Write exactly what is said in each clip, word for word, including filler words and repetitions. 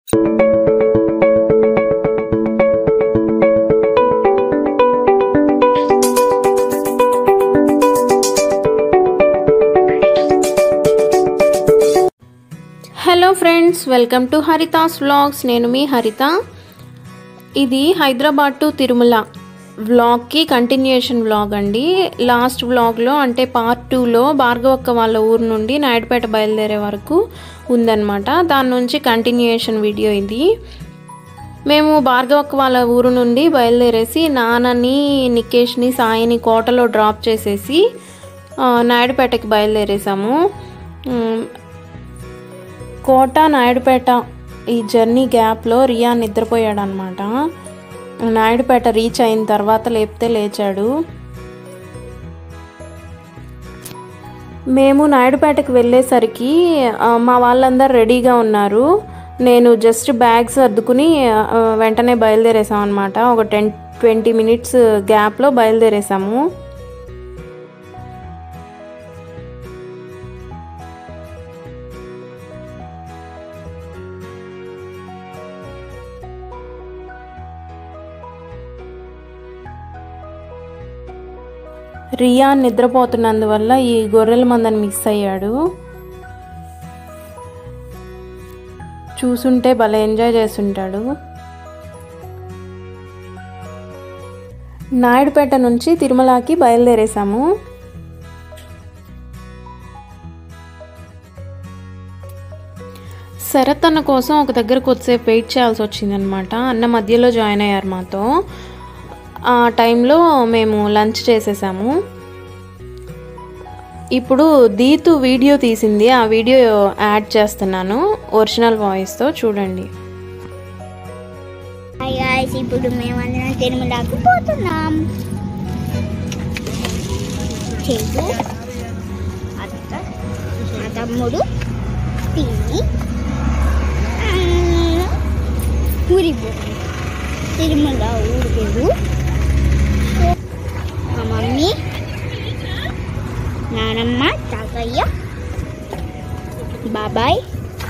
Hello friends, welcome to Haritha's vlogs. నేను మీ హరిత. ఇది హైదరాబాద్ టు తిరుమల వ్లాగ్కి కంటిన్యూషన్ వ్లాగ్ అండి. లాస్ట్ వ్లాగ్లో అంటే పార్ట్ టూలో భార్గవక్క వాళ్ళ ఊరు నుండి నాయుడుపేట బయలుదేరే వరకు ఉందన్నమాట. దాని నుంచి కంటిన్యూషన్ వీడియో ఇది. మేము భార్గవక్క వాళ్ళ ఊరు నుండి బయలుదేరేసి నాన్నని, నికేష్ని, సాయిని కోటలో డ్రాప్ చేసేసి నాయుడుపేటకి బయలుదేరేసాము. కోట నాయుడుపేట ఈ జర్నీ గ్యాప్లో రియా నిద్రపోయాడు అనమాట. నాయుడుపేట రీచ్ అయిన తర్వాత లేపితే లేచాడు. మేము నాయుడుపేటకి వెళ్ళేసరికి మా వాళ్ళందరూ రెడీగా ఉన్నారు. నేను జస్ట్ బ్యాగ్స్ సర్దుకుని వెంటనే బయలుదేరేసాం అనమాట. ఒక టెన్ ట్వంటీ మినిట్స్ గ్యాప్లో బయలుదేరేసాము. రియా నిద్రపోతున్నందువల్ల ఈ గొర్రెల మందని మిస్ అయ్యాడు. చూసుంటే భలే ఎంజాయ్ చేస్తుంటాడు. నాయుడుపేట నుంచి తిరుమలకి బయలుదేరేసాము. శరత్ అన్న కోసం ఒక దగ్గర కొద్దిసేపు వెయిట్ చేయాల్సి వచ్చిందనమాట. అన్న మధ్యలో జాయిన్ అయ్యారు మాతో. ఆ టైంలో మేము లంచ్ చేసేసాము. ఇప్పుడు దీతు వీడియో తీసింది, ఆ వీడియో యాడ్ చేస్తున్నాను ఒరిజినల్ వాయిస్తో, చూడండి. హాయ్ గాయ్స్, ఇప్పుడు మేమందరం తిరుమలకు పోతున్నాం. చెల్లు, అత్త, మా తమ్ముడు, పిన్ని, ఊరిపో తిరుమల ఊరు పేరు. మా మమ్మీ, నానమ్మ, తాతయ్య, బాబాయ్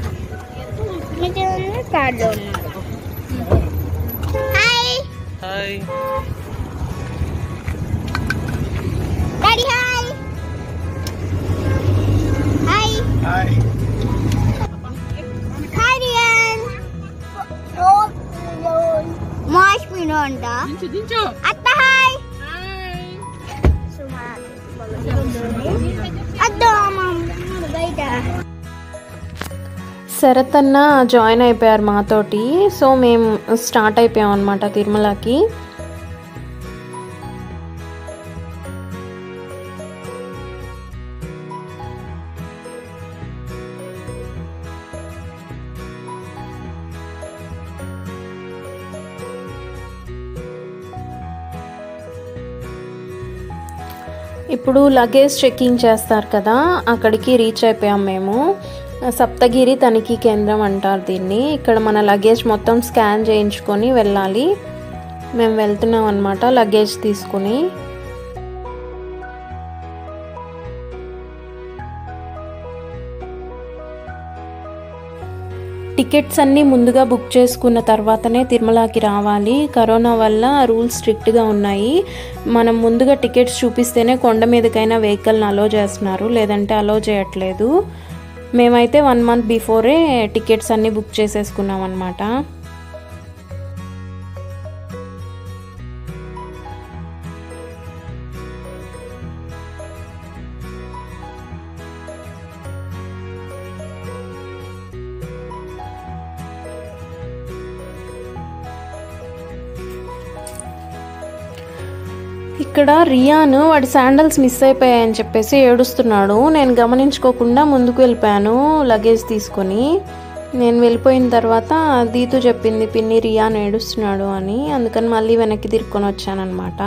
కార్డులో ఉన్నారు. Hi hi daddy, hi hi hi hi Riyan. మాష్ మీనో అంట. అత్త హాయ్. శరత్ అన్న జాయిన్ అయిపోయారు మాతోటి. సో మేము స్టార్ట్ అయిపోయాం అనమాట తిరుమలకి. ఇప్పుడు లగేజ్ చెకింగ్ చేస్తారు కదా, అక్కడికి రీచ్ అయిపోయాం మేము. సప్తగిరి తనిఖీ కేంద్రం అంటారు దీన్ని. ఇక్కడ మన లగేజ్ మొత్తం స్కాన్ చేయించుకొని వెళ్ళాలి. మేము వెళ్తున్నాం అన్నమాట లగేజ్ తీసుకుని. టికెట్స్ అన్నీ ముందుగా బుక్ చేసుకున్న తర్వాతనే తిరుమలకి రావాలి. కరోనా వల్ల రూల్స్ స్ట్రిక్ట్గా ఉన్నాయి. మనం ముందుగా టికెట్స్ చూపిస్తేనే కొండ మీదకైనా వెహికల్ని అలో చేస్తున్నారు, లేదంటే అలో చేయట్లేదు. మేమైతే వన్ మంత్ బిఫోరే టికెట్స్ అన్నీ బుక్ చేసేసుకున్నాం అన్నమాట. ఇక్కడ రియాను వాడి శాండల్స్ మిస్ అయిపోయాయని చెప్పేసి ఏడుస్తున్నాడు. నేను గమనించుకోకుండా ముందుకు వెళ్ళిపోయాను లగేజ్ తీసుకొని. నేను వెళ్ళిపోయిన తర్వాత దీతు చెప్పింది పిన్ని రియాను ఏడుస్తున్నాడు అని. అందుకని మళ్ళీ వెనక్కి తిరుక్కొని వచ్చానమాట.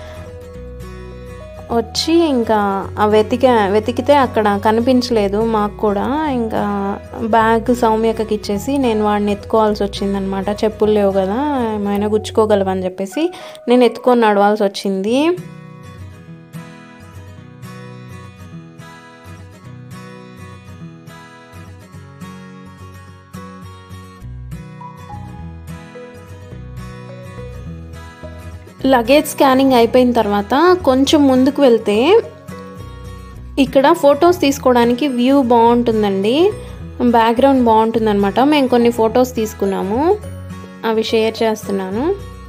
వచ్చి ఇంకా ఆ వెతిక వెతికితే అక్కడ కనిపించలేదు మాకు కూడా. ఇంకా బ్యాగ్ సౌమ్యకకి ఇచ్చేసి నేను వాడిని ఎత్తుకోవాల్సి వచ్చిందనమాట. చెప్పులు లేవు కదా, ఏమైనా గుచ్చుకోగలవని చెప్పేసి నేను ఎత్తుకొని నడవాల్సి వచ్చింది. లగేజ్ స్కానింగ్ అయిపోయిన తర్వాత కొంచెం ముందుకు వెళ్తే ఇక్కడ ఫొటోస్ తీసుకోవడానికి వ్యూ బాగుంటుందండి, బ్యాక్గ్రౌండ్ బాగుంటుంది అనమాట. మేము కొన్ని ఫొటోస్ తీసుకున్నాము, అవి షేర్ చేస్తున్నాను.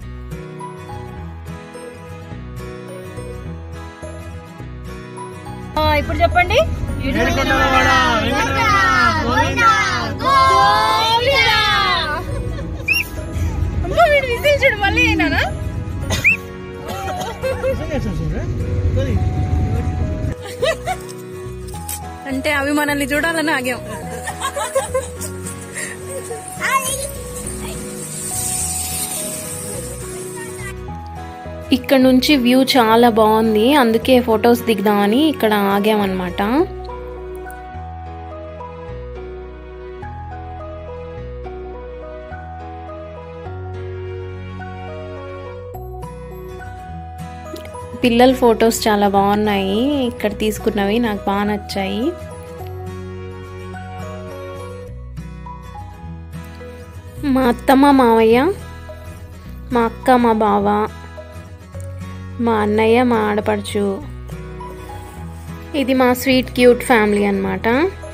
ఇప్పుడు చెప్పండి. చూడు మళ్ళీ అయినా అంటే అవి మనల్ని చూడాలని ఆగాం. ఇక్కడ నుంచి వ్యూ చాలా బాగుంది, అందుకే ఫొటోస్ దిగుదామని ఇక్కడ ఆగామన్నమాట. పిల్లల ఫొటోస్ చాలా బాగున్నాయి, ఇక్కడ తీసుకున్నవి నాకు బాగా నచ్చాయి. మా అత్తమ్మ, మావయ్య, మా అక్క, మా బావ, మా అన్నయ్య, మా ఆడపడుచు, ఇది మా స్వీట్ క్యూట్ ఫ్యామిలీ అన్నమాట.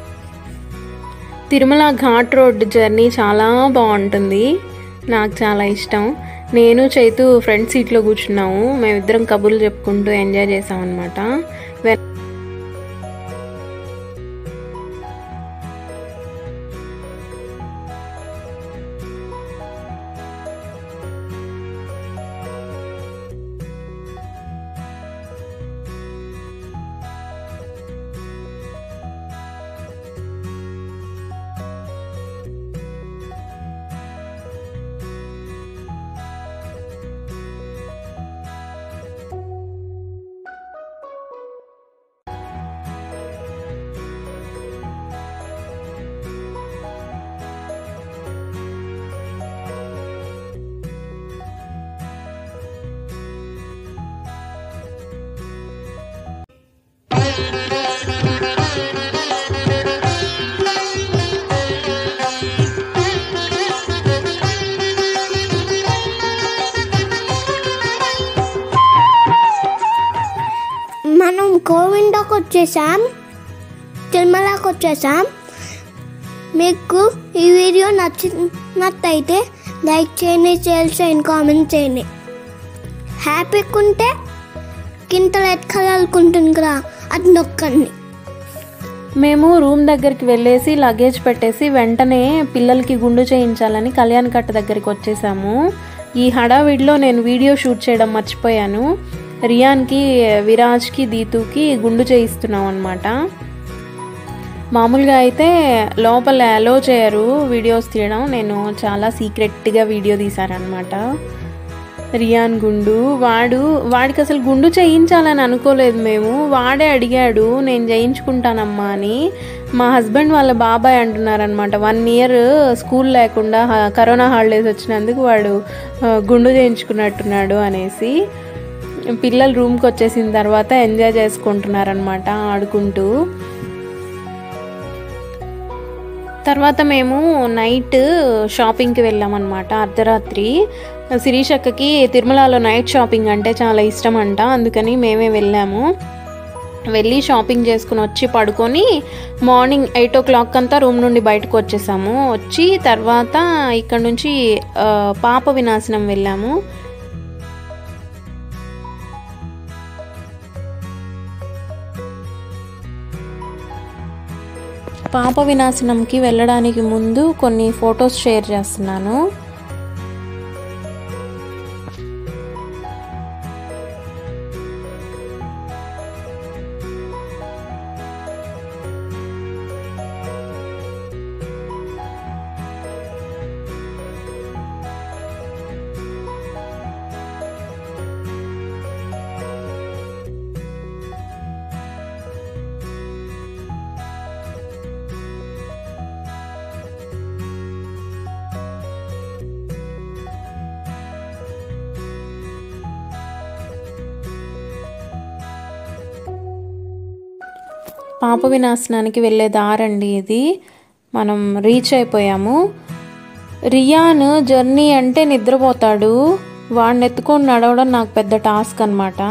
తిరుమల ఘాట్ రోడ్ జర్నీ చాలా బాగుంటుంది, నాకు చాలా ఇష్టం. నేను చైతు ఫ్రంట్ సీట్లో కూర్చున్నాము, మేమిద్దరం కబుర్లు చెప్పుకుంటూ ఎంజాయ్ చేసాం అనమాట. మనం గోవిందకు వచ్చేసాం, తిరుమలకు వచ్చేసాం. మీకు ఈ వీడియో నచ్చినట్టయితే లైక్ చేయండి, షేర్ చేయండి, కామెంట్ చేయండి. హ్యాపీగా ఉంటే కింద రెడ్ కలర్ ఉంటుంది కదా, అది నొక్కండి. మేము రూమ్ దగ్గరికి వెళ్ళేసి లగేజ్ పెట్టేసి వెంటనే పిల్లలకి గుండు చేయించాలని కళ్యాణ్ కట్ట దగ్గరికి వచ్చేసాము. ఈ హడావిడిలో నేను వీడియో షూట్ చేయడం మర్చిపోయాను. రియాన్కి, విరాజ్కి, దీతుకి గుండు చేయిస్తున్నాం అనమాట. మామూలుగా అయితే లోపల అలో చేయరు వీడియోస్ తీయడం, నేను చాలా సీక్రెట్గా వీడియో తీశానమాట. రియాన్ గుండు, వాడు వాడికి అసలు గుండు చేయించాలని అనుకోలేదు మేము, వాడే అడిగాడు నేను చేయించుకుంటానమ్మా అని. మా హస్బెండ్ వాళ్ళ బాబాయ్ అంటున్నారనమాట, వన్ ఇయర్ స్కూల్ లేకుండా కరోనా హాలిడేస్ వచ్చినందుకు వాడు గుండు చేయించుకున్నట్టున్నాడు అనేసి. పిల్లలు రూమ్కి వచ్చేసిన తర్వాత ఎంజాయ్ చేసుకుంటున్నారనమాట ఆడుకుంటూ. తర్వాత మేము నైట్ షాపింగ్కి వెళ్ళామన్నమాట, అర్ధరాత్రి. శిరీషక్కకి తిరుమలలో నైట్ షాపింగ్ అంటే చాలా ఇష్టం అంట, అందుకని మేమే వెళ్ళాము. వెళ్ళి షాపింగ్ చేసుకుని వచ్చి పడుకొని మార్నింగ్ ఎయిట్ ఓ క్లాక్ అంతా రూమ్ నుండి బయటకు వచ్చేసాము. వచ్చి తర్వాత ఇక్కడ నుంచి పాప వినాశనం వెళ్ళాము. పాప వినాశనంకి వెళ్ళడానికి ముందు కొన్ని ఫొటోస్ షేర్ చేస్తున్నాను. పాప వినాశనానికి వెళ్ళే దారండి ఇది. మనం రీచ్ అయిపోయాము. రియాన్ జర్నీ అంటే నిద్రపోతాడు, వాడిని ఎత్తుకొని నడవడం నాకు పెద్ద టాస్క్ అన్నమాట.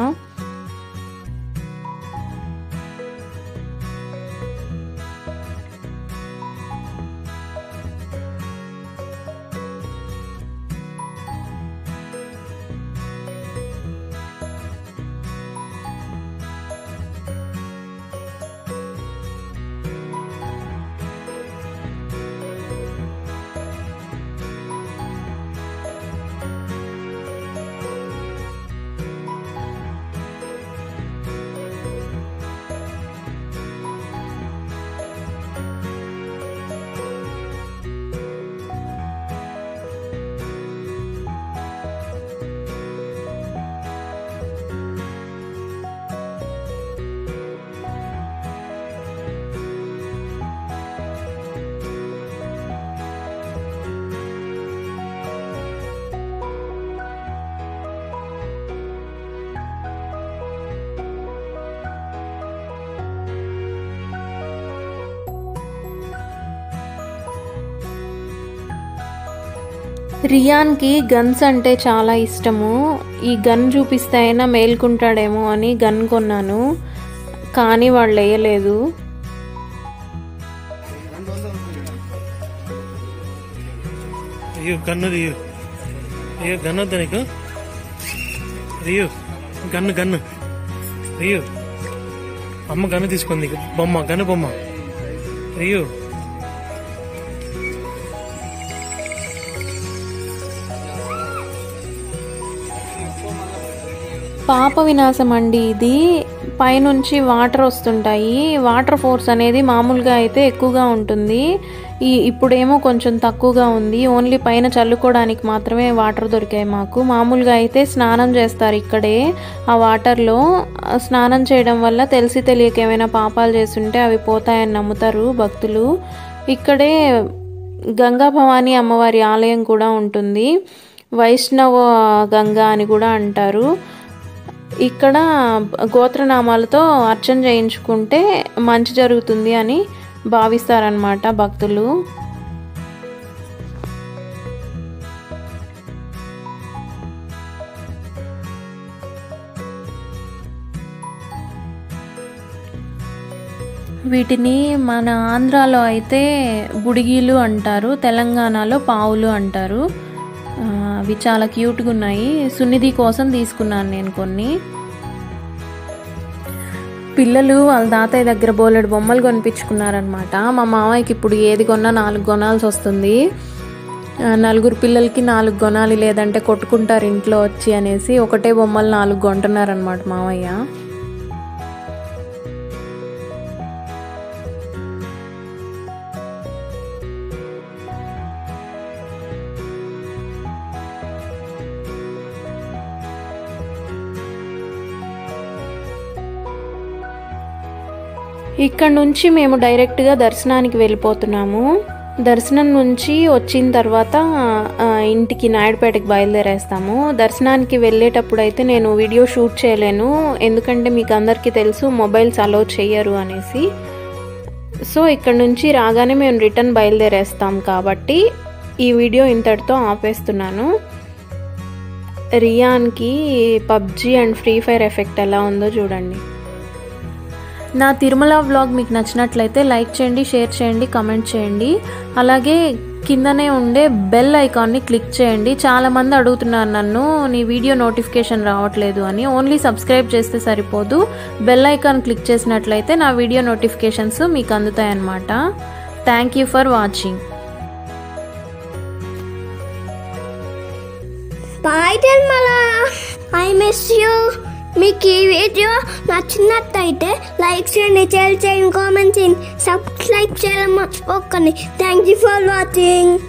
రియాన్కి గన్స్ అంటే చాలా ఇష్టము. ఈ గన్ చూపిస్తే అయినా మేల్కుంటాడేమో అని గన్ కొన్నాను, కానీ వాళ్ళు వేయలేదు. అయ్యో గన్ను రియు, అయ్యో గన్ను వద్దా నీకు? రియు గన్ను గన్ను రియు, అమ్మ గన్ను తీసుకుంది నీకు. బొమ్మ గన్ను బొమ్మ రియు. పాప వినాశం అండి ఇది. పైనుంచి వాటర్ వస్తుంటాయి. వాటర్ ఫోర్స్ అనేది మామూలుగా అయితే ఎక్కువగా ఉంటుంది, ఈ ఇప్పుడేమో కొంచెం తక్కువగా ఉంది. ఓన్లీ పైన చల్లుకోవడానికి మాత్రమే వాటర్ దొరికాయి మాకు. మామూలుగా అయితే స్నానం చేస్తారు ఇక్కడే ఆ వాటర్లో. స్నానం చేయడం వల్ల తెలిసి తెలియక ఏమైనా పాపాలు చేస్తుంటే అవి పోతాయని నమ్ముతారు భక్తులు. ఇక్కడే గంగా భవానీ అమ్మవారి ఆలయం కూడా ఉంటుంది, వైష్ణవ గంగా అని కూడా అంటారు. ఇక్కడ గోత్రనామాలతో అర్చన చేయించుకుంటే మంచి జరుగుతుంది అని భావిస్తారనమాట భక్తులు. వీటిని మన ఆంధ్రాలో అయితే బుడిగీలు అంటారు, తెలంగాణలో పావులు అంటారు. అవి చాలా క్యూట్గా ఉన్నాయి. సునిధి కోసం తీసుకున్నాను నేను కొన్ని. పిల్లలు వాళ్ళ తాతయ్య దగ్గర బోలెడు బొమ్మలు కొనిపించుకున్నారనమాట. మా మామయ్యకి ఇప్పుడు ఏది కొన్నా నాలుగు కొనాల్సి వస్తుంది. నలుగురు పిల్లలకి నాలుగు కొనాలి, లేదంటే కొట్టుకుంటారు ఇంట్లో వచ్చి అనేసి ఒకటే బొమ్మలు నాలుగు కొంటున్నారనమాట మామయ్య. ఇక్కడ నుంచి మేము డైరెక్ట్గా దర్శనానికి వెళ్ళిపోతున్నాము. దర్శనం నుంచి వచ్చిన తర్వాత ఇంటికి నాయుడుపేటకి బయలుదేరేస్తాము. దర్శనానికి వెళ్ళేటప్పుడు అయితే నేను వీడియో షూట్ చేయలేను, ఎందుకంటే మీకు అందరికీ తెలుసు మొబైల్స్ అలో చేయరు అనేసి. సో ఇక్కడ నుంచి రాగానే మేము రిటర్న్ బయలుదేరేస్తాం కాబట్టి ఈ వీడియో ఇంతటితో ఆపేస్తున్నాను. రియాన్కి PUBG and free fire effect ఎలా ఉందో చూడండి. నా తిరుమల వ్లాగ్ మీకు నచ్చినట్లయితే లైక్ చేయండి, షేర్ చేయండి, కమెంట్ చేయండి. అలాగే కిందనే ఉండే బెల్ ఐకాన్ని క్లిక్ చేయండి. చాలామంది అడుగుతున్నారు నన్ను, నీ వీడియో నోటిఫికేషన్ రావట్లేదు అని. ఓన్లీ సబ్స్క్రైబ్ చేస్తే సరిపోదు, బెల్ ఐకాన్ క్లిక్ చేసినట్లయితే నా వీడియో నోటిఫికేషన్స్ మీకు అందుతాయి అన్నమాట. Thank you for watching. Bye Tirumala, I miss you. మీకు ఈ వీడియో నచ్చినట్టయితే లైక్ చేయండి, షేర్ చేయండి, కామెంట్ చేయండి, సబ్స్క్రైబ్ చేయడం మర్చిపోకండి. Thank you for watching.